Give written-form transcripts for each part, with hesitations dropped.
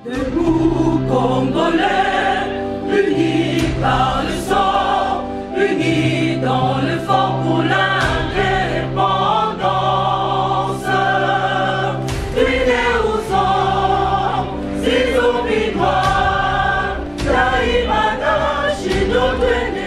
Debout Congolais, unis par le sang, unis dans l'effort pour l'indépendance. Unis aux hommes, ces zombies noirs, Taïmada, chez notre ennemi.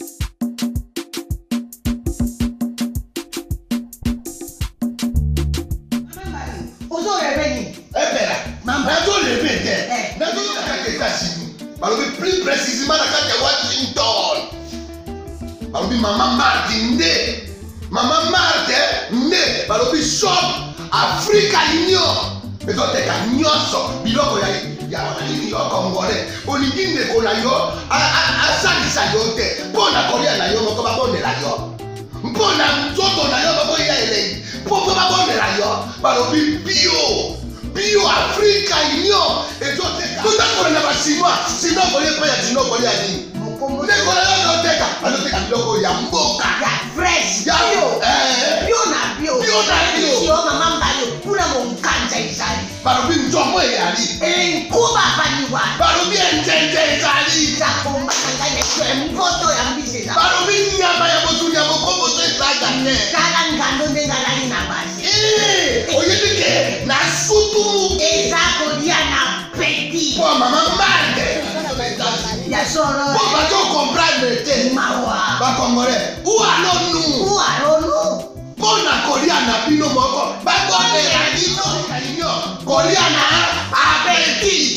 Plus précisément dans Washington. Maman Martin Maman Martin Balobi shop Africa Union. Mais quand tu as nyonso, biloko ya Congolais. Oligine kola yo asalisa yo te. Pona kolia na yo ko ba bondela yo. Pona nzoto na yo ba ya ele. Poko ba bondela yo. Balobi bio Africa Union. Et toi tout à l'heure na ba chinois, sinon kolia pa ya chinois kolia ni. Mokombo te kola yo teka, aloteka biloko ya mboka. Ya fresh. Bio na bio. Yo mama mbayo kuna monkanja izali. Balobi nzomo yali. Nkuba baniwa. Balobi njenje izali. Zakomba kanganya kwe mpoto ya mbise za. Balobi nyama ya botu ya mokombo te saga ne. Kala ngando ndengalani na basi. Oyedike na sutu. Eza kolia na peti. Kwa mama mande. Ya soro. Pour pas tout comprendre te. Mawa. Ba Congolais. Où allons-nous? Pour na kolia na bino moko. Ba bonne la bino na kolia na appétit.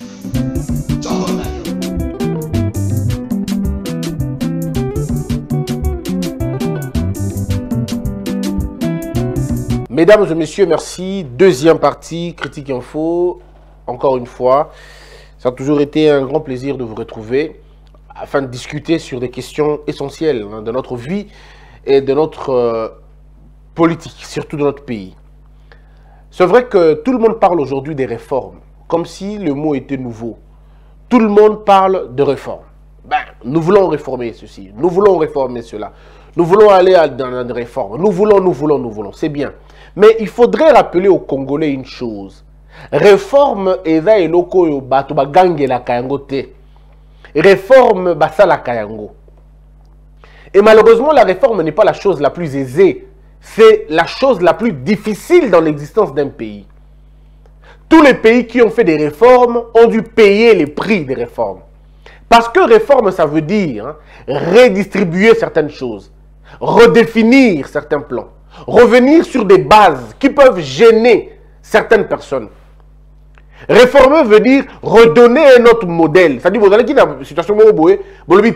Mesdames et messieurs, merci. Deuxième partie, Critique Info. Encore une fois, ça a toujours été un grand plaisir de vous retrouver afin de discuter sur des questions essentielles de notre vie et de notre politique, surtout de notre pays. C'est vrai que tout le monde parle aujourd'hui des réformes, comme si le mot était nouveau. Tout le monde parle de réformes. Nous voulons réformer ceci, nous voulons réformer cela. Nous voulons aller dans une réforme. Nous voulons. C'est bien. Mais il faudrait rappeler aux Congolais une chose. Réforme eza eloko yo bato bagangela kayango te. Réforme basala kayango. Et malheureusement, la réforme n'est pas la chose la plus aisée. C'est la chose la plus difficile dans l'existence d'un pays. Tous les pays qui ont fait des réformes ont dû payer les prix des réformes. Parce que réforme, ça veut dire redistribuer certaines choses, redéfinir certains plans, revenir sur des bases qui peuvent gêner certaines personnes. Réformer veut dire redonner un autre modèle. C'est-à-dire, vous allez qui dans la situation où vous êtes,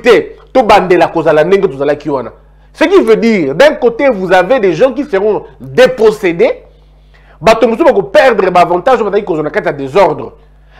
ce qui veut dire, d'un côté, vous avez des gens qui seront dépossédés, vous perdre l'avantage, vous allez causer des ordres.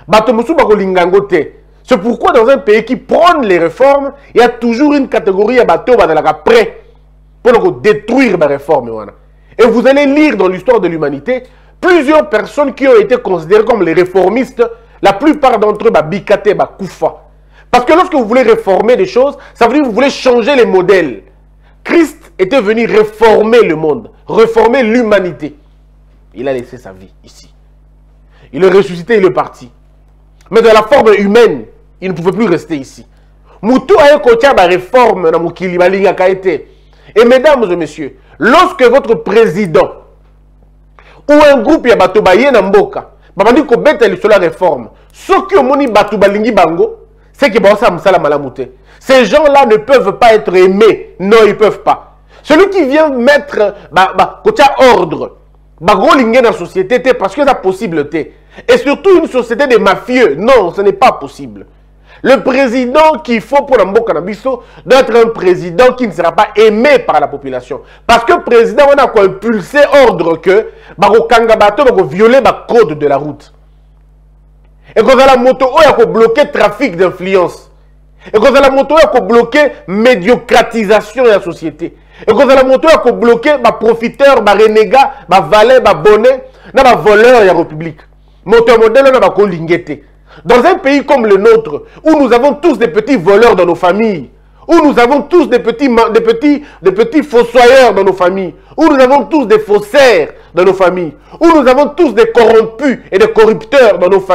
C'est pourquoi dans un pays qui prône les réformes, il y a toujours une catégorie à bateau prêt pour détruire les réformes. Et vous allez lire dans l'histoire de l'humanité plusieurs personnes qui ont été considérées comme les réformistes. La plupart d'entre eux, bikate, koufa. Parce que lorsque vous voulez réformer des choses, ça veut dire que vous voulez changer les modèles. Christ était venu réformer le monde, réformer l'humanité. Il a laissé sa vie ici. Il est ressuscité, il est parti. Mais dans la forme humaine, il ne pouvait plus rester ici. Moutou a écouté la réforme dans Moukili Balinga Kaité. Et mesdames et messieurs, lorsque votre président ou un groupe ya bato baye na mboka, babandi ko beta sur la réforme, ce que moni bato balingi bango, c'est que ba sa msala malamuté. Ces gens-là ne peuvent pas être aimés. Non, ils ne peuvent pas. Celui qui vient mettre ordre, dans la société, parce que c'est possible. Et surtout une société de mafieux. Non, ce n'est pas possible. Le président qu'il faut pour Mboka Nabiso doit être un président qui ne sera pas aimé par la population. Parce que le président, on a impulsé ordre que Kangabato va violer le code de la route. Et quand la moto, on a bloqué le trafic d'influence. Et quand la moto, on a bloqué la médiocratisation de la société. Et quand la moto, on a bloqué les profiteurs, les renégats, les valets, les bonnets, les voleurs de la République. Moto modèle, on a colingé. Dans un pays comme le nôtre, où nous avons tous des petits voleurs dans nos familles, où nous avons tous des petits fossoyeurs dans nos familles, où nous avons tous des faussaires dans nos familles, où nous avons tous des corrompus et des corrupteurs dans nos familles,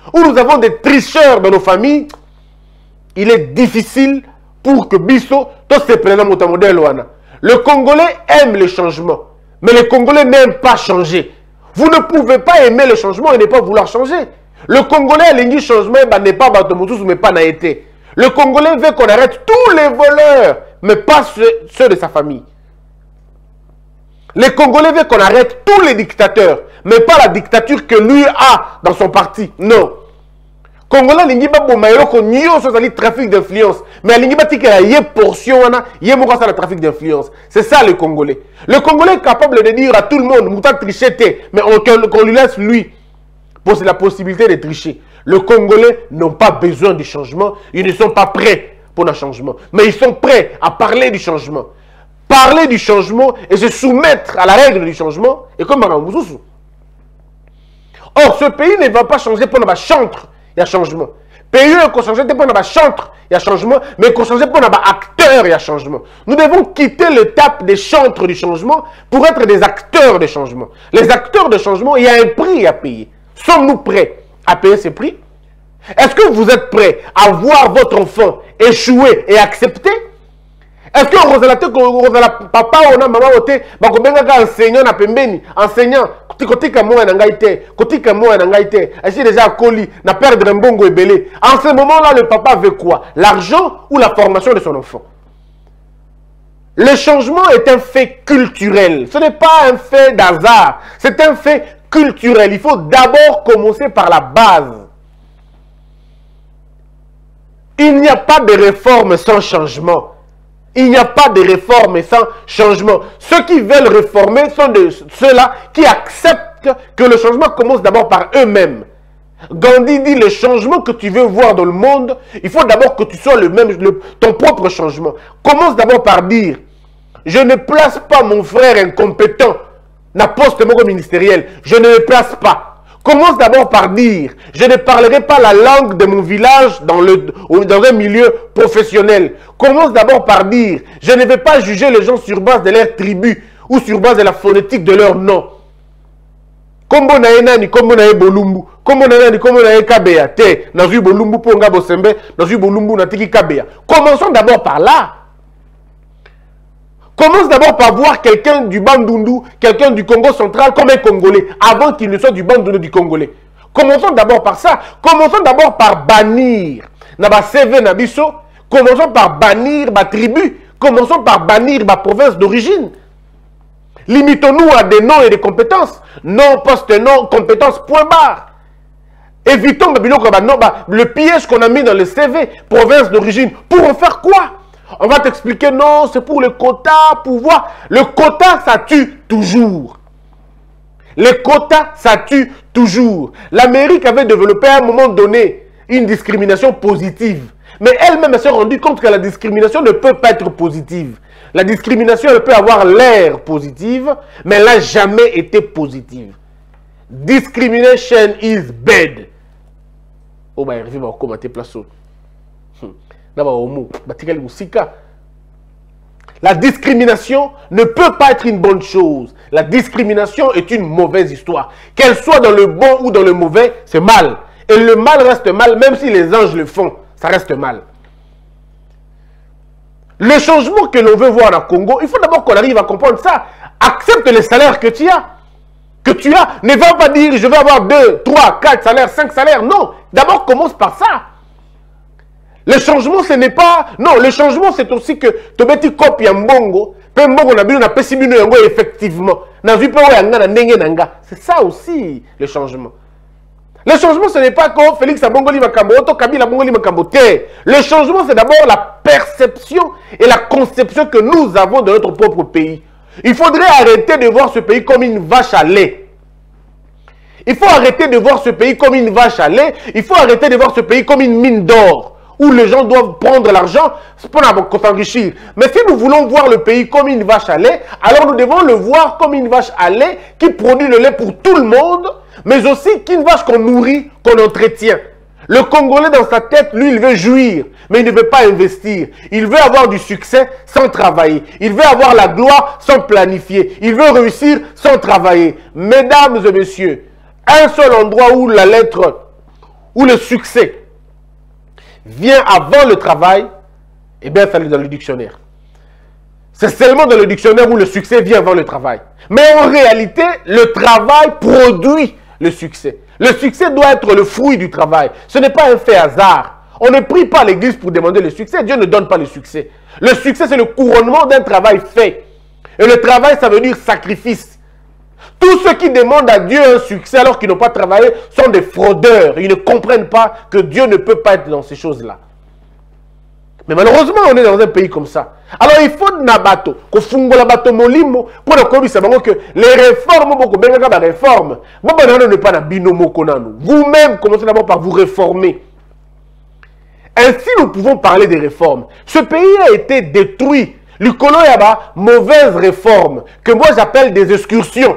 où nous avons des tricheurs dans nos familles, il est difficile pour que Bisso, tout ce présent modèle. Le Congolais aime le changement, mais les Congolais n'aiment pas changer. Vous ne pouvez pas aimer le changement et ne pas vouloir changer. Le Congolais a l'envie changement, n'est pas Batomoussous, mais pas Naïté. Le Congolais veut qu'on arrête tous les voleurs, mais pas ceux de sa famille. Les Congolais veulent qu'on arrête tous les dictateurs, mais pas la dictature que lui a dans son parti. Non. Congolais, il y a un trafic d'influence, mais il y a une portion, il y a un trafic d'influence. C'est ça le Congolais. Le Congolais est capable de dire à tout le monde, Mouta tricher, mais qu'on lui laisse lui. C'est la possibilité de tricher. Les Congolais n'ont pas besoin du changement, ils ne sont pas prêts pour le changement, mais ils sont prêts à parler du changement. Parler du changement et se soumettre à la règle du changement, et comme Marambouzou. Or, ce pays ne va pas changer pour notre chantre, il y a changement. Pays qui changer pour notre chantre, il y a changement, mais qui changer pour notre acteur, il y a changement. Nous devons quitter l'étape des chantres du changement pour être des acteurs de changement. Les acteurs de changement, il y a un prix à payer. Sommes-nous prêts à payer ce prix? Est-ce que vous êtes prêts à voir votre enfant échouer et accepter? Est-ce que Rosala papa ou maman enseignant na pembeni, enseignant kotika moi na ngaite, kotika moi na ngaite, ainsi déjà coli na perdre un bongo ebelé. En ce moment-là, le papa veut quoi? L'argent ou la formation de son enfant? Le changement est un fait culturel. Ce n'est pas un fait d'hasard. C'est un fait culturel. Il faut d'abord commencer par la base. Il n'y a pas de réforme sans changement. Il n'y a pas de réforme sans changement. Ceux qui veulent réformer sont ceux-là qui acceptent que le changement commence d'abord par eux-mêmes. Gandhi dit, le changement que tu veux voir dans le monde, il faut d'abord que tu sois ton propre changement. Commence d'abord par dire, je ne place pas mon frère incompétent dans le poste ministériel. Je ne le place pas. Commence d'abord par dire, je ne parlerai pas la langue de mon village dans un milieu professionnel. Commence d'abord par dire, je ne vais pas juger les gens sur base de leur tribu ou sur base de la phonétique de leur nom. Kombo na enani, kombo na bolumbu, kombo na enani, kombo na ekabea, te, nazu bolumbu ponga bosembe, nazu bolumbu na tiki kabea. Commençons d'abord par là. Commence d'abord par voir quelqu'un du Bandundu, quelqu'un du Congo central comme un Congolais, avant qu'il ne soit du Bandundu du Congolais. Commençons d'abord par ça. Commençons d'abord par bannir Naba CV Nabiso. Commençons par bannir ma tribu. Commençons par bannir ma province d'origine. Limitons-nous à des noms et des compétences. Nom, poste, nom, compétences, point barre. Évitons le piège qu'on a mis dans le CV, province d'origine. Pour en faire quoi? On va t'expliquer, non, c'est pour le quota, pouvoir. Le quota, ça tue toujours. Les quotas, ça tue toujours. L'Amérique avait développé à un moment donné une discrimination positive. Mais elle-même s'est rendue compte que la discrimination ne peut pas être positive. La discrimination, elle peut avoir l'air positive, mais elle n'a jamais été positive. Discrimination is bad. Oh, bah, il va commenter place. La discrimination ne peut pas être une bonne chose. La discrimination est une mauvaise histoire. Qu'elle soit dans le bon ou dans le mauvais, c'est mal. Et le mal reste mal, même si les anges le font, ça reste mal. Le changement que l'on veut voir au Congo, il faut d'abord qu'on arrive à comprendre ça. Accepte les salaires que tu as. Ne va pas dire, je vais avoir 2, 3, 4 salaires, 5 salaires. Non, d'abord commence par ça. Le changement, ce n'est pas... Non, le changement, c'est aussi que tu mets une copie en bongo, puis bongo na bino na pesi bino yango effectivement. C'est ça aussi, le changement. Le changement, ce n'est pas que Félix Abongoli Makambo, Otto Kabila Bongoli Makambo. Le changement, c'est d'abord la perception et la conception que nous avons de notre propre pays. Il faudrait arrêter de voir ce pays comme une vache à lait. Il faut arrêter de voir ce pays comme une vache à lait. Il faut arrêter de voir ce pays comme une mine d'or, où les gens doivent prendre l'argent pour s'enrichir. Mais si nous voulons voir le pays comme une vache à lait, alors nous devons le voir comme une vache à lait qui produit le lait pour tout le monde, mais aussi qu'une vache qu'on nourrit, qu'on entretient. Le Congolais dans sa tête, lui, il veut jouir, mais il ne veut pas investir. Il veut avoir du succès sans travailler. Il veut avoir la gloire sans planifier. Il veut réussir sans travailler. Mesdames et messieurs, un seul endroit où la lettre où le succès vient avant le travail, eh bien, ça est dans le dictionnaire. C'est seulement dans le dictionnaire où le succès vient avant le travail. Mais en réalité, le travail produit le succès. Le succès doit être le fruit du travail. Ce n'est pas un fait hasard. On ne prie pas à l'église pour demander le succès. Dieu ne donne pas le succès. Le succès, c'est le couronnement d'un travail fait. Et le travail, ça veut dire sacrifice. Tous ceux qui demandent à Dieu un succès alors qu'ils n'ont pas travaillé sont des fraudeurs. Ils ne comprennent pas que Dieu ne peut pas être dans ces choses-là. Mais malheureusement, on est dans un pays comme ça. Alors il faut nabato, que fungola bato molimo, pour que les réformes, vous-même, commencez d'abord par vous réformer. Ainsi, nous pouvons parler des réformes. Ce pays a été détruit. L'Ikolo Yaba, mauvaise réforme, que moi j'appelle des excursions.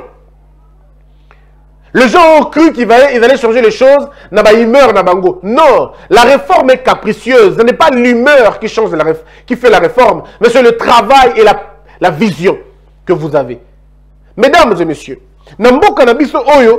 Les gens ont cru qu'ils allaient changer les choses, humeur, nabango. Non, la réforme est capricieuse. Ce n'est pas l'humeur qui change qui fait la réforme, mais c'est le travail et la vision que vous avez. Mesdames et messieurs, Nambo Kanabiso Oyo,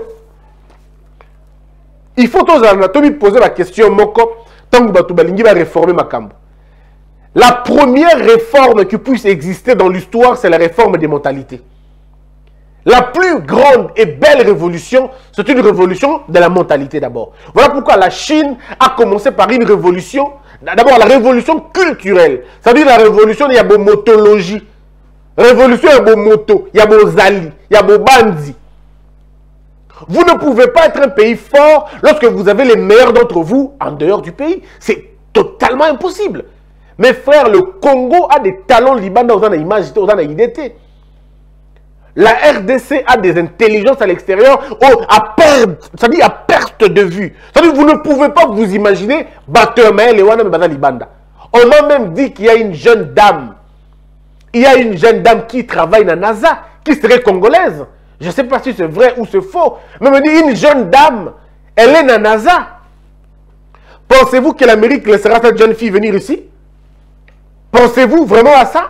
il faut poser la question Moko, tant que Batubalingi va réformer Makambo. La première réforme qui puisse exister dans l'histoire, c'est la réforme des mentalités. La plus grande et belle révolution, c'est une révolution de la mentalité d'abord. Voilà pourquoi la Chine a commencé par une révolution, d'abord la révolution culturelle. Ça veut dire la révolution, il y a beau motologie. Révolution, il y a beau moto, il y a beau zali, il y a beau bandi. Vous ne pouvez pas être un pays fort lorsque vous avez les meilleurs d'entre vous en dehors du pays. C'est totalement impossible. Mes frères, le Congo a des talents libanais aux images, aux IDT. La RDC a des intelligences à l'extérieur à perte de vue. C'est-à-dire que vous ne pouvez pas vous imaginer batteur Maël et Wana Libanda. On m'a même dit qu'il y a une jeune dame. Il y a une jeune dame qui travaille dans la NASA, qui serait congolaise. Je ne sais pas si c'est vrai ou c'est faux. Mais on me dit une jeune dame, elle est dans la NASA. Pensez-vous que l'Amérique laissera cette jeune fille venir ici? Pensez-vous vraiment à ça?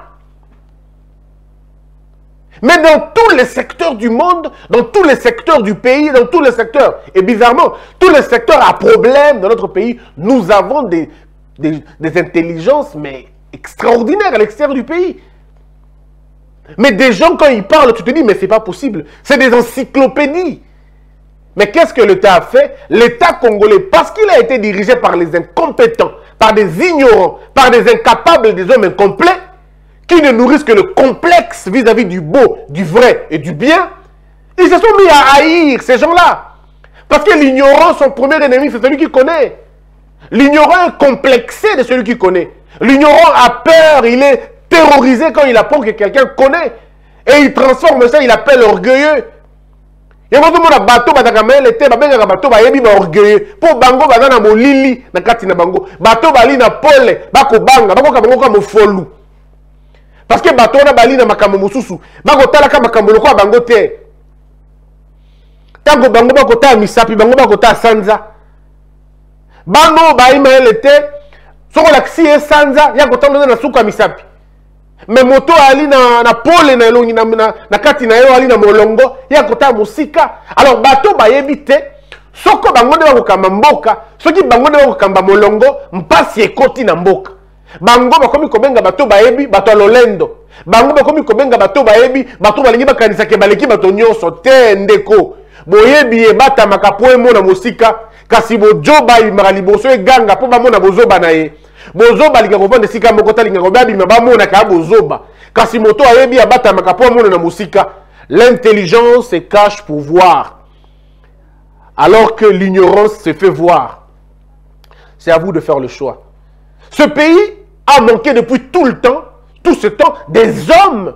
Mais dans tous les secteurs du monde, dans tous les secteurs du pays, dans tous les secteurs, et bizarrement, tous les secteurs à problème dans notre pays, nous avons des intelligences, mais extraordinaires à l'extérieur du pays. Mais des gens, quand ils parlent, tu te dis, mais c'est pas possible. C'est des encyclopédies. Mais qu'est-ce que l'État a fait? L'État congolais, parce qu'il a été dirigé par les incompétents, par des ignorants, par des incapables, des hommes incomplets, qui ne nourrissent que le complexe vis-à-vis du beau, du vrai et du bien, ils se sont mis à haïr ces gens-là. Parce que l'ignorant, son premier ennemi, c'est celui qui connaît. L'ignorant est complexé de celui qui connaît. L'ignorant a peur, il est terrorisé quand il apprend que quelqu'un connaît. Et il transforme ça, il appelle orgueilleux. Il y a un bateau batakamel était babenga bateau bayebi ba orgueilleux pour bango bazana molili na kati na bango bateau bali na pole bako banga bako kabango ka mofolu. Parce que bateau na bali na makambo mususu bako tala ka makambo lokwa bango te. Tango bango bako ta misapi bango bako ta sanza. Bango ba imaele te soko la kisi e sanza ya kotanda na suka misapi. Mais moto ali na pole na elongi na kati na yo ali na molongo ya kota musika. Alors bateau ba yebite soko bango de bako kamba mboka soki bango de bako kamba molongo mpasi ekoti na mboka. Bango bakomi kobenga bato bayebi bato lolendo. Bango bakomi kobenga bato bayebi bato balingi bakanisa ke baleki bato nyonso te ndeko. Boyebi e bata makapo emona musika kasi bojoba imara liboso e ganga po bamona bozoba na ye. Bozoba linga kovanda sika mokota linga kobabi mabamona ka bozoba. Kasi moto ayebi abata makapo emona na musika. L'intelligence se cache pour voir. Alors que l'ignorance se fait voir. C'est à vous de faire le choix. Ce pays a manqué depuis tout ce temps, des hommes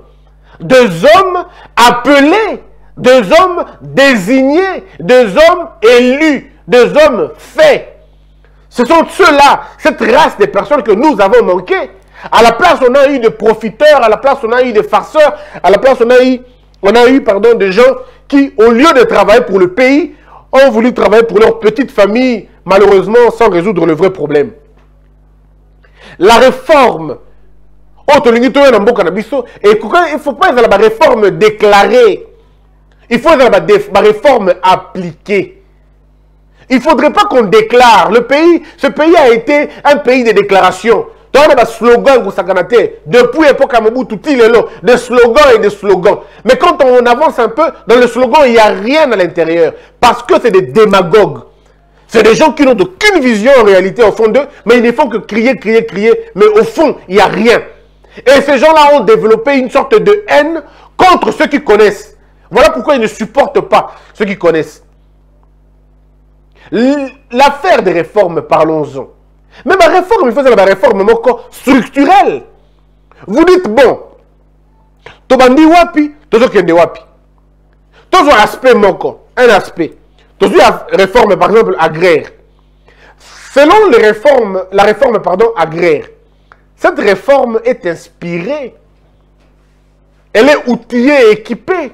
appelés, des hommes désignés, des hommes élus, des hommes faits. Ce sont ceux-là, cette race de personnes que nous avons manqué. À la place, on a eu des profiteurs, à la place, on a eu des farceurs, à la place, on a eu des gens qui, au lieu de travailler pour le pays, ont voulu travailler pour leur petite famille, malheureusement, sans résoudre le vrai problème. La réforme, il ne faut pas être la réforme déclarée. Il faut être la réforme appliquée. Il ne faudrait pas qu'on déclare. Ce pays a été un pays de déclaration. Donc, on a des slogans depuis l'époque à Mobutu, des slogans et des slogans. Mais quand on avance un peu, dans le slogan, il n'y a rien à l'intérieur. Parce que c'est des démagogues. C'est des gens qui n'ont aucune vision en réalité au fond d'eux, mais ils ne font que crier, crier, crier. Mais au fond, il n'y a rien. Et ces gens-là ont développé une sorte de haine contre ceux qui connaissent. Voilà pourquoi ils ne supportent pas ceux qui connaissent. L'affaire des réformes, parlons-en. Même la réforme, il faut la réforme structurelle. Vous dites, bon, Tobandi wapi, Tozo kende wapi. Tozo aspect moko, un aspect. Tozo réforme, par exemple, agraire. Selon la réforme agraire, cette réforme est inspirée. Elle est outillée et équipée.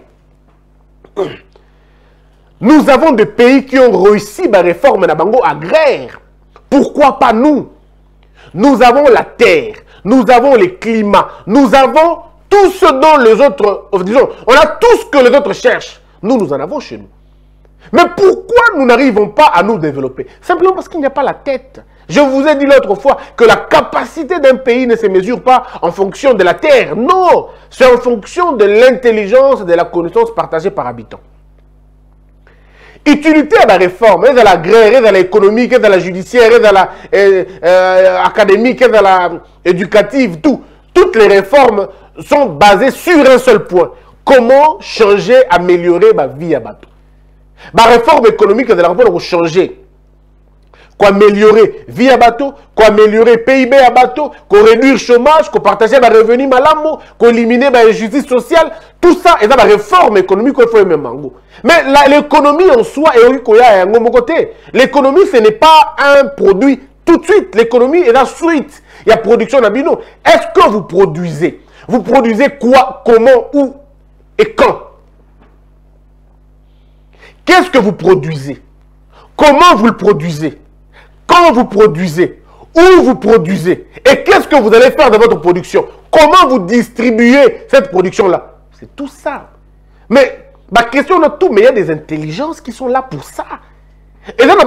Nous avons des pays qui ont réussi la réforme agraire. Pourquoi pas nous? Nous avons la terre, nous avons les climats, nous avons tout ce dont les autres, disons, on a tout ce que les autres cherchent. Nous en avons chez nous. Mais pourquoi nous n'arrivons pas à nous développer? Simplement parce qu'il n'y a pas la tête. Je vous ai dit l'autre fois que la capacité d'un pays ne se mesure pas en fonction de la terre. Non, c'est en fonction de l'intelligence et de la connaissance partagée par habitant. Utilité à la réforme, et à l'agraire, et à l'économique, et à la judiciaire, et à la académique, et à la éducative, tout. Toutes les réformes sont basées sur un seul point. Comment changer, améliorer ma vie à bateau. La réforme économique de la réforme pour changer. Quoi améliorer vie à bateau, quoi améliorer PIB à bateau, quoi réduire le chômage, quoi partager les revenus malamo, quoi éliminer l'injustice sociale. Tout ça est dans la réforme économique qu'il faut aimer mango. Mais l'économie en soi est à un côté. L'économie, ce n'est pas un produit tout de suite. L'économie est la suite. Il y a production d'abino. Est-ce que vous produisez? Vous produisez quoi, comment, où et quand? Qu'est-ce que vous produisez? Comment vous le produisez? Quand vous produisez? Où vous produisez? Et qu'est-ce que vous allez faire de votre production? Comment vous distribuez cette production-là? C'est tout ça. Mais ma question de tout, mais il y a des intelligences qui sont là pour ça. Et là,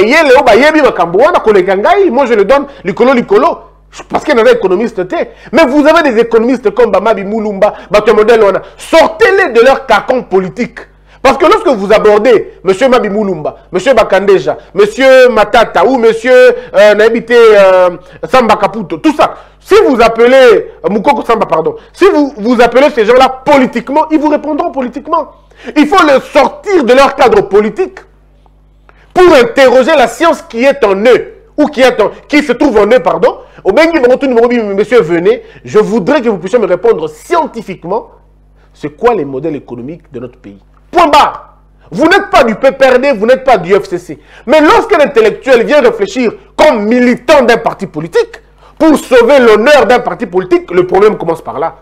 moi je le donne licolo. Parce qu'il y a des économistes. Mais vous avez des économistes comme Bamabi Moulumba, Batomodel, sortez-les de leur carcan politique. Parce que lorsque vous abordez M. Mabi Moulumba, M. Bakandeja, M. Matata ou M. Naibité Samba Kaputo, tout ça, si vous appelez Moukoko Samba, pardon, si vous appelez ces gens-là politiquement, ils vous répondront politiquement. Il faut les sortir de leur cadre politique pour interroger la science qui est en eux, ou qui se trouve en eux, pardon. Au monsieur, venez, je voudrais que vous puissiez me répondre scientifiquement, c'est quoi les modèles économiques de notre pays. Point barre. Vous n'êtes pas du PPRD, vous n'êtes pas du FCC. Mais lorsqu'un intellectuel vient réfléchir comme militant d'un parti politique, pour sauver l'honneur d'un parti politique, le problème commence par là.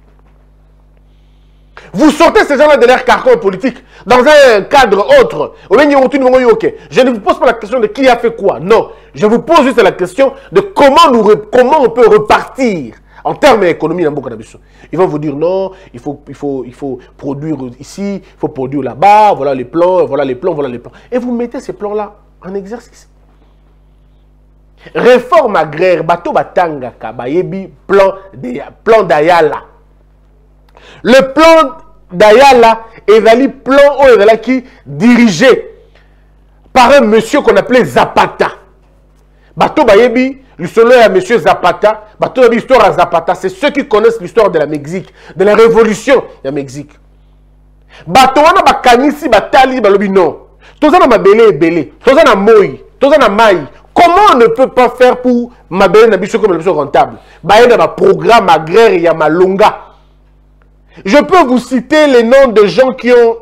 Vous sortez ces gens-là de leur carcan politique dans un cadre autre. Je ne vous pose pas la question de qui a fait quoi. Non. Je vous pose juste la question de comment on peut repartir en termes d'économie dans beaucoup d'habitudes. Ils vont vous dire non, il faut produire ici, il faut produire là-bas, voilà les plans, voilà les plans, voilà les plans. Et vous mettez ces plans-là en exercice. Réforme agraire, bateau batanga, kabayebi, plan d'Ayala. Le plan d'Ayala est un plan qui dirigé par un monsieur qu'on appelait Zapata. Bateau bayebi, l'histoire à monsieur Zapata, bateau bayebi l'histoire à Zapata, c'est ceux qui connaissent l'histoire de la Mexique, de la révolution de la Mexique. Bateau wana bakanisi batali balobi non. Tozana mabele belé, tozana moi, tozana mai. Comment on ne peut pas faire pour mabele na biso comme la biso rentable? Baïda ba programme agraire ya malonga. Je peux vous citer les noms de gens qui ont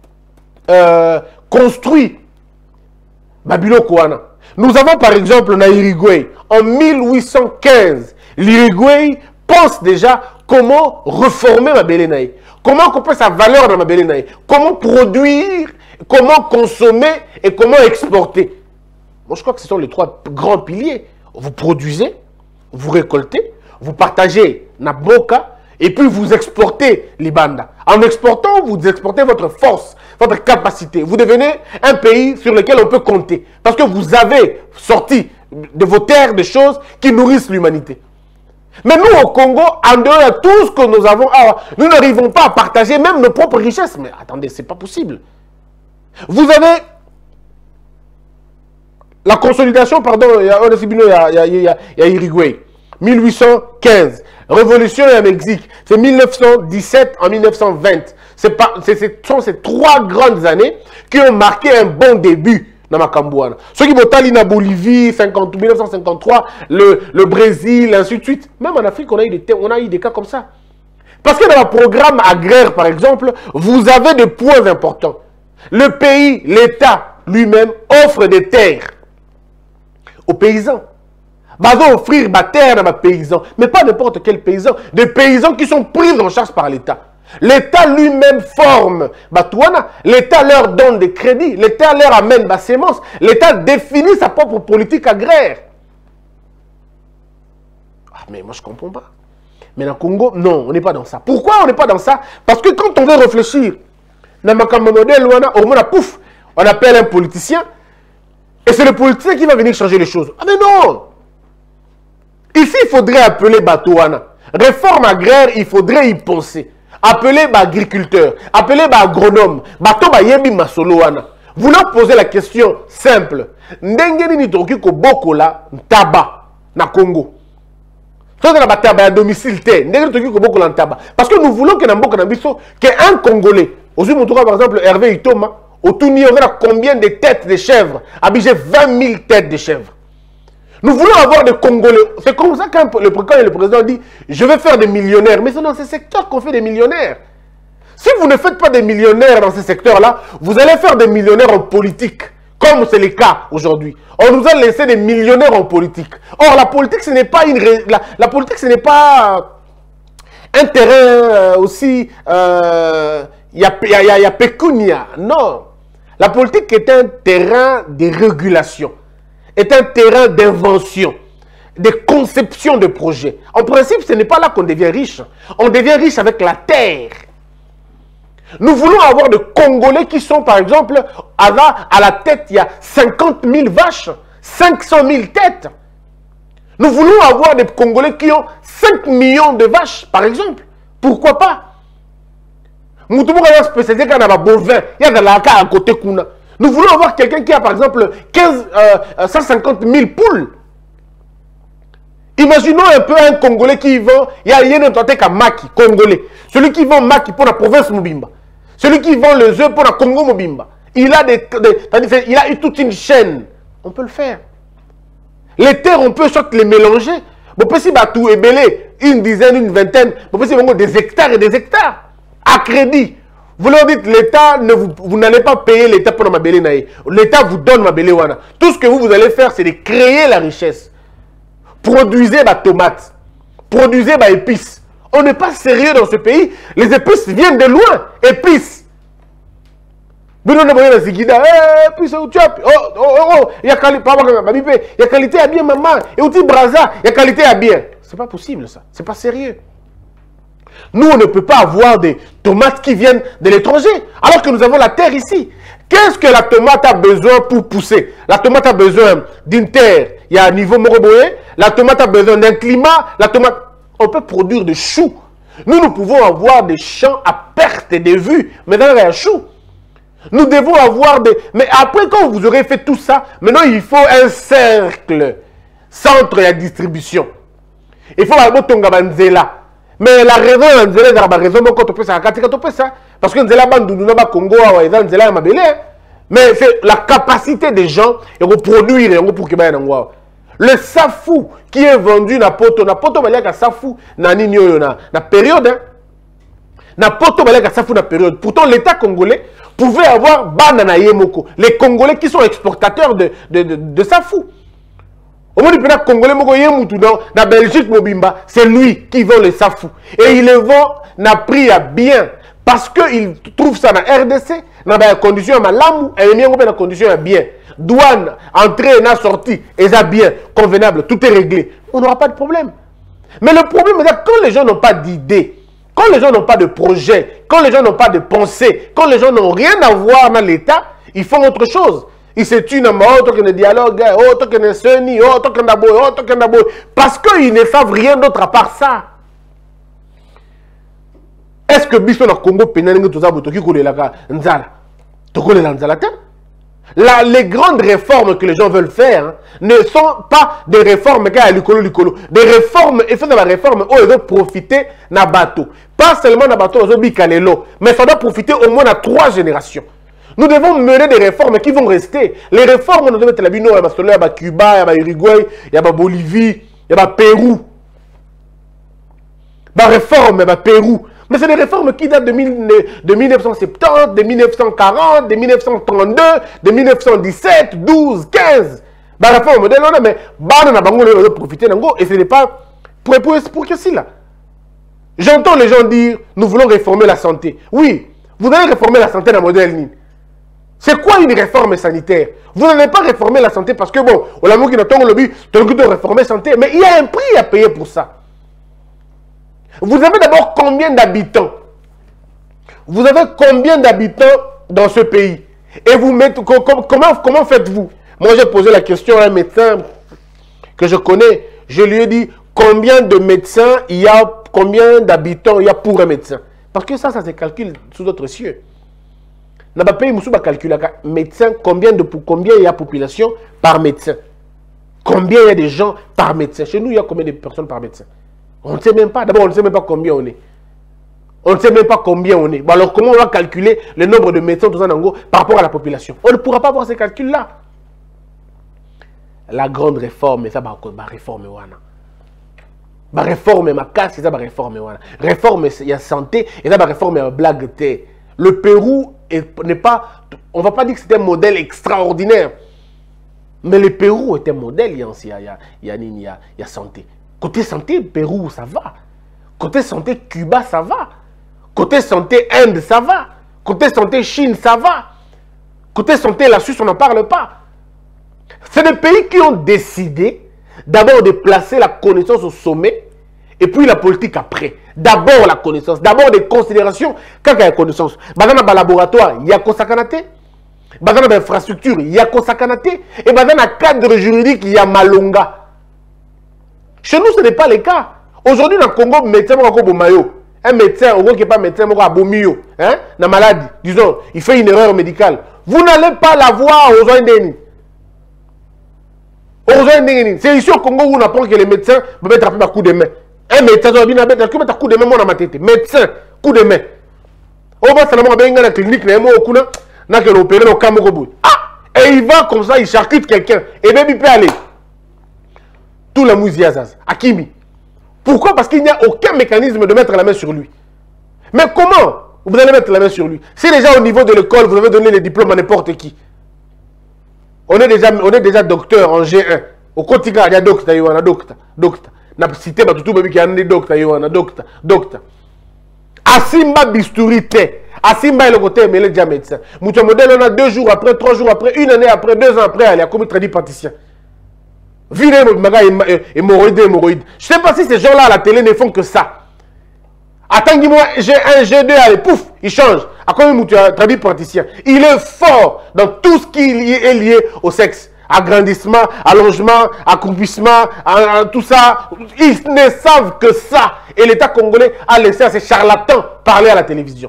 construit Babilo Kouana. Nous avons par exemple l'Uruguay. En 1815, l'Uruguay pense déjà comment reformer Mabele Naï. Comment couper sa valeur dans Mabele Naï. Comment produire, comment consommer et comment exporter. Moi, je crois que ce sont les trois grands piliers. Vous produisez, vous récoltez, vous partagez Naboka et puis vous exportez les bandas. En exportant, vous exportez votre force. votre capacité. Vous devenez un pays sur lequel on peut compter. Parce que vous avez sorti de vos terres des choses qui nourrissent l'humanité. Mais nous, au Congo, en dehors de tout ce que nous avons, nous n'arrivons pas à partager même nos propres richesses. Mais attendez, c'est pas possible. Vous avez la consolidation, pardon, il y a Uruguay, 1815. Révolution au Mexique, c'est 1917 en 1920. Ce sont ces 3 grandes années qui ont marqué un bon début dans Macambouana. Ceux qui vont en Bolivie, 1953, le Brésil, ainsi de suite. Même en Afrique, on a eu des cas comme ça. Parce que dans le programme agraire, par exemple, vous avez des points importants. Le pays, l'État lui-même, offre des terres aux paysans. Va offrir ma terre à ma paysan, mais pas n'importe quel paysan, des paysans qui sont pris en charge par l'État. L'État lui-même forme Batouana, l'État leur donne des crédits, l'État leur amène ma sémence, l'État définit sa propre politique agraire. Ah, mais moi je ne comprends pas. Mais dans le Congo, non, on n'est pas dans ça. Pourquoi on n'est pas dans ça? Parce que quand on veut réfléchir, dans ma modèle, on appelle un politicien, et c'est le politicien qui va venir changer les choses. Ah mais non! Ici, il faudrait appeler Batouana. Réforme agraire, il faudrait y penser. Appeler agriculteur, appeler agronome, bato yebi masoloana. Vous leur posez la question simple. Ndengeni ni toki ko bokola ntaba na Congo. Tout na bataba à domicile té. Ndengeni toki ko bokola ntaba. Parce que nous voulons que Namboka Nambiso, qu'un Congolais, aujourd'hui mon par exemple Hervé Itoma, au Touni, on a combien de têtes de chèvres? Abidjan 20 000 têtes de chèvres. Nous voulons avoir des Congolais. C'est comme ça quand le président dit « Je vais faire des millionnaires ». Mais c'est dans ce secteur qu'on fait des millionnaires. Si vous ne faites pas des millionnaires dans ce secteur-là, vous allez faire des millionnaires en politique. Comme c'est le cas aujourd'hui. On nous a laissé des millionnaires en politique. Or, la politique, ce n'est pas la politique, ce n'est pas un terrain aussi... Il y a pécunia. Non. La politique est un terrain de régulation. Est un terrain d'invention, de conception de projets. En principe, ce n'est pas là qu'on devient riche. On devient riche avec la terre. Nous voulons avoir des Congolais qui sont, par exemple, à la tête, il y a 50 000 vaches, 500 000 têtes. Nous voulons avoir des Congolais qui ont 5 millions de vaches, par exemple. Pourquoi pas? Nous voulons avoir spécialisé quand on a bovin, il y a de la à côté kuna. Nous voulons avoir quelqu'un qui a par exemple 150 000 poules. Imaginons un peu un Congolais qui vend, il y a un Maki, Congolais. Celui qui vend Maki pour la province Mobimba. Celui qui vend les œufs pour la Congo Mobimba. Il a il a eu toute une chaîne. On peut le faire. Les terres, on peut soit les mélanger. On peut tout ébeler, une dizaine, une vingtaine. On peut des hectares et des hectares. À crédit. Vous leur dites, l'État, vous n'allez pas payer l'État pour ma belé naïe. L'État vous donne ma belé wana. Tout ce que vous allez faire, c'est de créer la richesse. Produisez ma tomate. Produisez ma épices. On n'est pas sérieux dans ce pays. Les épices viennent de loin. Épices. Il y a qualité à bien, maman. Et on dit braza, il y a qualité à bien. C'est pas possible ça. C'est pas sérieux. Nous, on ne peut pas avoir des tomates qui viennent de l'étranger, alors que nous avons la terre ici. Qu'est-ce que la tomate a besoin pour pousser? La tomate a besoin d'une terre, il y a un niveau moroboé. La tomate a besoin d'un climat. La tomate, on peut produire des choux. Nous pouvons avoir des champs à perte de vue, mais dans un chou. Nous devons avoir des... Mais après, quand vous aurez fait tout ça, maintenant, il faut un cercle, centre et distribution. Il faut avoir Tonga Banzela. Mais la raison, c'est la raison quand on fait ça, parce que Nzela Bandou, Congo, Nzela Mabele, mais c'est la capacité des gens de reproduire pour que le safou qui est vendu na poto balaka safou na nini na période, na poto balaka safou na période. Pourtant l'État congolais pouvait avoir banana yemoko, les Congolais qui sont exportateurs de safou. Au moins, le Congolais, dans Belgique, Mobimba, c'est lui qui vend les safou. Et il les vend na prix à bien. Parce qu'il trouve ça dans RDC, dans des conditions à malamou, et il y a des conditions à bien. Douane, entrée et sortie, et ça bien, convenable, tout est réglé. On n'aura pas de problème. Mais le problème est que quand les gens n'ont pas d'idée, Quand les gens n'ont pas de projet, quand les gens n'ont pas de pensée, quand les gens n'ont rien à voir dans l'État, ils font autre chose. Ils se tuent dans le dialogue, parce qu'ils ne savent rien d'autre à part ça. Est-ce que Bisso na Congo pénal tout ça les grandes réformes que les gens veulent faire ne sont pas des réformes des réformes, et fait des réformes où ils veulent profiter na bateau. Pas seulement na bateau, mais ça doit profiter au moins à 3 générations. Nous devons mener des réformes qui vont rester. Les réformes, nous devons être il y a Cuba, il y a Uruguay, il y a Bolivie, il y a Pérou. La réforme, il y a Pérou. Mais c'est des réformes qui datent de 1970, de 1940, de 1932, de 1917, 12, 15. La réforme, mais on va profiter et ce n'est pas pour que c'est là. J'entends les gens dire, nous voulons réformer la santé. Oui, vous allez réformer la santé dans le modèle NIN. C'est quoi une réforme sanitaire? Vous n'allez pas réformer la santé parce que bon, on a qui le lobby, tu as réformer la santé, mais il y a un prix à payer pour ça. Vous avez d'abord combien d'habitants? Vous avez combien d'habitants dans ce pays? Et vous mettez, comment faites-vous? Moi, j'ai posé la question à un médecin que je connais. Je lui ai dit, combien de médecins il y a, combien d'habitants il y a pour un médecin? Parce que ça se calcule sous d'autres cieux. Dans le pays, nous avons calculé médecin, combien il y a de population par médecin? Combien il y a de gens par médecin? Chez nous, il y a combien de personnes par médecin? On ne sait même pas. D'abord, on ne sait même pas combien on est. On ne sait même pas combien on est. Bon, alors, comment on va calculer le nombre de médecins tout ça, par rapport à la population? On ne pourra pas avoir ces calculs-là. La grande réforme, ça va réforme. La réforme, ma casse, ça va réforme. Réforme, il y a santé, et ça va réforme, il y a blague. Le Pérou n'est pas... On ne va pas dire que c'était un modèle extraordinaire. Mais le Pérou est un modèle, il y a santé. Côté santé, Pérou, ça va. Côté santé, Cuba, ça va. Côté santé, Inde, ça va. Côté santé, Chine, ça va. Côté santé, la Suisse, on n'en parle pas. C'est des pays qui ont décidé d'abord de placer la connaissance au sommet et puis la politique après. D'abord la connaissance, d'abord des considérations. Quand il y a connaissance, dans le laboratoire, il y a Kosakanate. Dans l'infrastructure, il y a Kosakanate. Et dans le cadre juridique, il y a Malonga. Chez nous, ce n'est pas le cas. Aujourd'hui, dans le Congo, médecin un médecin, qui n'est pas médecin, hein, la maladie, disons, il fait une erreur médicale. Vous n'allez pas la voir aux ONDN. C'est ici au Congo où on apprend que les médecins peuvent être frappés par coup de main. Un médecin, il va mettre un coup de main dans ma tête. Médecin, coup de main. On va dans la clinique, et il va comme ça, il charcute quelqu'un. Et même il peut aller. Tout la mouziazaz. Akimi. Pourquoi? Parce qu'il n'y a aucun mécanisme de mettre la main sur lui. Mais comment vous allez mettre la main sur lui? Si déjà au niveau de l'école, vous avez donné les diplômes à n'importe qui. On est déjà docteur en G1. Au quotidien, il y a docteur, il y a docteur. Na cité ba tout baby qui a un docteur, il y a un docteur. Asimba bisturité. Asimba le côté mais le médecin. Mouton modèle on a 2 jours après, 3 jours après, 1 année après, 2 ans après, elle a commis traduit praticien. Viré hémorroïde. Je ne sais pas si ces gens-là à la télé ne font que ça. Attends-moi, G1, G2, allez, pouf, il change. À combien tu as traduit praticien? Il est fort dans tout ce qui est lié au sexe. Agrandissement, allongement, accroupissement, tout ça. Ils ne savent que ça. Et l'État congolais a laissé à ces charlatans parler à la télévision.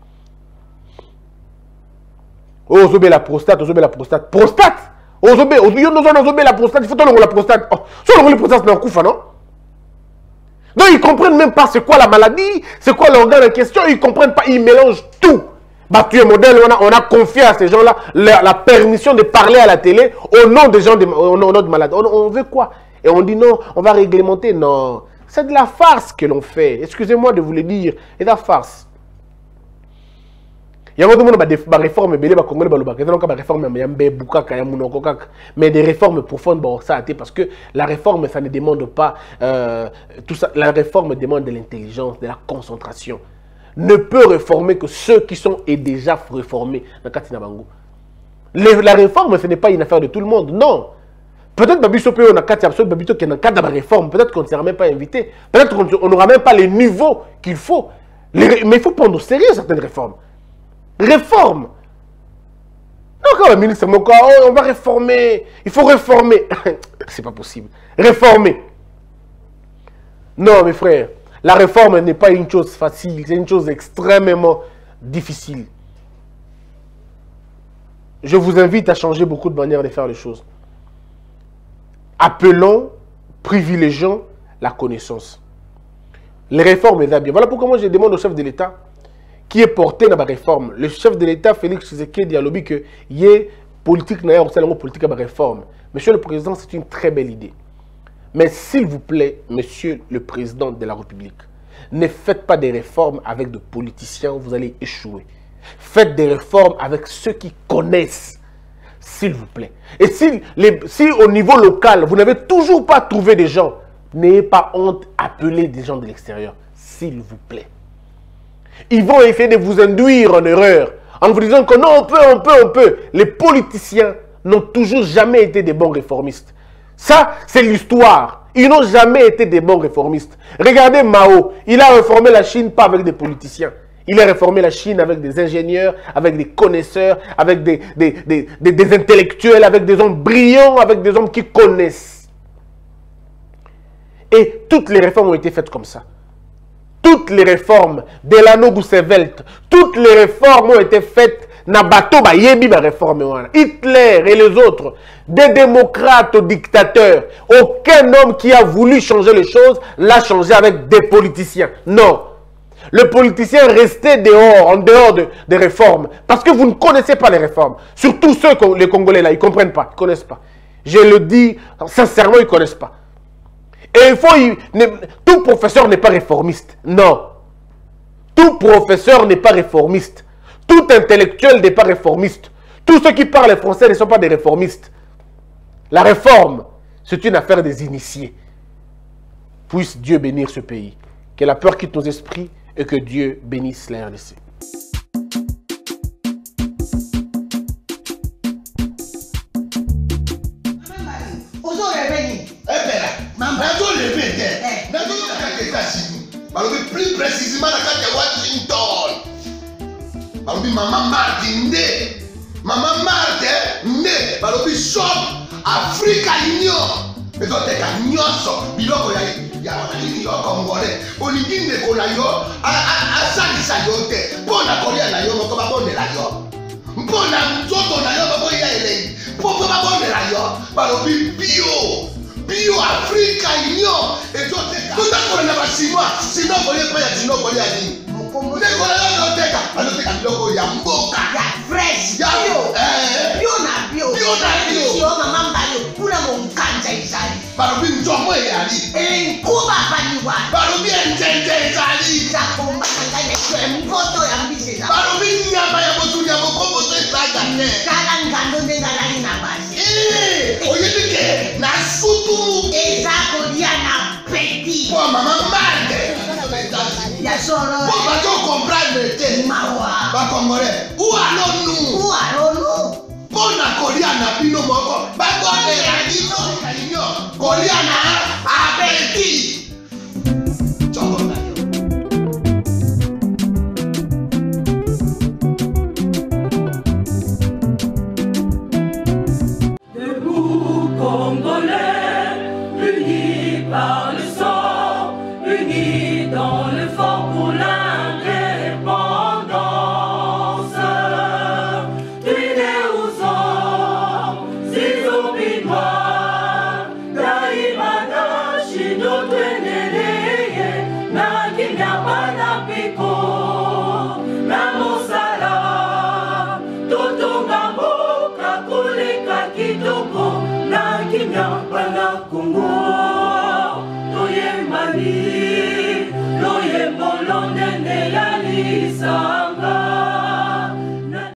Oh, Zobé la prostate, Prostate. Oh, Zobé la prostate, il faut que la prostate. Oh, sur la prostate, c'est un coup, non? Donc, ils ne comprennent même pas c'est quoi la maladie, c'est quoi l'organe en question, ils ne comprennent pas, ils mélangent tout. Bah, tu es modèle, on a confié à ces gens-là la permission de parler à la télé au nom des gens, au nom de malades. On veut quoi? Et on dit non, on va réglementer. Non, c'est de la farce que l'on fait. Excusez-moi de vous le dire, c'est de la farce. Il y a des réformes, mais des réformes profondes, parce que la réforme, ça ne demande pas tout ça. La réforme demande de l'intelligence, de la concentration. Ne peut réformer que ceux qui sont déjà réformés. La réforme, ce n'est pas une affaire de tout le monde, non. Peut-être que réforme, peut-être qu'on ne sera même pas invité, peut-être qu'on n'aura même pas les niveaux qu'il faut. Mais il faut prendre au sérieux certaines réformes. Réforme. Non, quand le ministre Moka, oh, on va réformer. Il faut réformer. C'est pas possible. Réformer. Non, mes frères, la réforme n'est pas une chose facile. C'est une chose extrêmement difficile. Je vous invite à changer beaucoup de manières de faire les choses. Appelons, privilégions la connaissance. Les réformes, bien. Voilà pourquoi moi je demande au chef de l'État qui est porté dans la réforme. Le chef de l'État, Félix Tshisekedi, a lobby que y ait politique, politique à réforme. Monsieur le Président, c'est une très belle idée. Mais s'il vous plaît, Monsieur le Président de la République, ne faites pas des réformes avec des politiciens, vous allez échouer. Faites des réformes avec ceux qui connaissent, s'il vous plaît. Et si au niveau local, vous n'avez toujours pas trouvé des gens, n'ayez pas honte, appelez des gens de l'extérieur, s'il vous plaît. Ils vont essayer de vous induire en erreur, en vous disant que non, on peut. Les politiciens n'ont toujours jamais été des bons réformistes. Ça, c'est l'histoire. Ils n'ont jamais été des bons réformistes. Regardez Mao, il a réformé la Chine pas avec des politiciens. Il a réformé la Chine avec des ingénieurs, avec des connaisseurs, avec des intellectuels, avec des hommes brillants, avec des hommes qui connaissent. Et toutes les réformes ont été faites comme ça. Toutes les réformes, Delano Roosevelt, toutes les réformes ont été faites Nabato Bayebi ba réforme. Hitler et les autres, des démocrates aux dictateurs. Aucun homme qui a voulu changer les choses l'a changé avec des politiciens. Non. Le politicien restait dehors, en dehors des réformes. Parce que vous ne connaissez pas les réformes. Surtout ceux, les Congolais là, ils ne comprennent pas, ils ne connaissent pas. Je le dis sincèrement, ils ne connaissent pas. Et tout professeur n'est pas réformiste. Non. Tout professeur n'est pas réformiste. Tout intellectuel n'est pas réformiste. Tous ceux qui parlent français ne sont pas des réformistes. La réforme, c'est une affaire des initiés. Puisse Dieu bénir ce pays. Que la peur quitte nos esprits et que Dieu bénisse la RDC. Plus précisément dans Washington. Maman Martin né. Maman Martin né. Balobi shop Africa Union. Mais donc t'es nyonso biloko ya nini yo congolais. Olingi ndeko na yo asalisa yo te. Mpona kolia na yo moko babondela yo. Mpona nzoto na yo baboya elei. Poko babondela yo. Balobi bio Africa Union. Et donc tout d'accord na basinois. Sinon kolia pa ya sinon kolia nini. Ndeko na yo teka. Aloteka biloko ya mboka. Ya fresh. Ya bio. Sio mama mbayo kuna monkanja izali. Balobi nzomo yali. Nkuba baniwa. Balobi njenje ezali. Zakomba ngane kwe mpoto ya mbise. Balobi nyama ya botu ya bokombo to ezaga te. Kala ngando ndengalali na basi. Oyebike na sutu. Ezako dia na petit. Po mama mande. Ya soro. Po ba to comprendre te. Mawa. Ba congolais. Où allons-nous? Pona kolia na bino moko. Ba bonne ya bino. Kolia na abeti. Chongo na yo. Debout Congolais, unis par le sang, unis dans le fort pour l'indépendance. Tués aux hommes, si opinois, daimana shindo tweneleye, na kinyabana piko, na mosala, totonga mboka koleka kitoko, na kinyabana Congo, toyembani, loyembo lonene ya lisa.